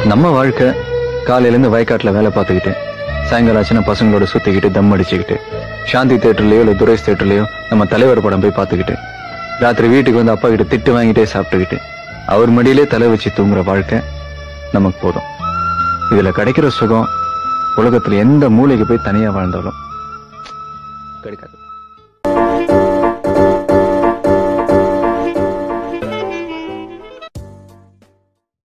நம்ம வாழ்க்கை காலையில இருந்து வயக்காட்டுல வேலை பார்த்துக்கிட்டு சாயங்காலம் ஆச்சுன்னா பசங்களோட சுத்திக்கிட்டு தம் அடிச்சுக்கிட்டு சாந்தி தியேட்டர்லயோ இல்ல துரைஸ் தியேட்டர்லயோ நம்ம தலைவர் படம் போய் பார்த்துக்கிட்டு ராத்திரி வீட்டுக்கு வந்து அப்பா கிட்ட திட்டு வாங்கிட்டே சாப்பிட்டுக்கிட்டு அவர் மடியிலே தலை வச்சு தூங்குற வாழ்க்கை நமக்கு போதும். இதுல கிடைக்கிற சுகம் உலகத்துல எந்த மூலைக்கு போய் தனியா வாழ்ந்தாலும் கிடைக்காது.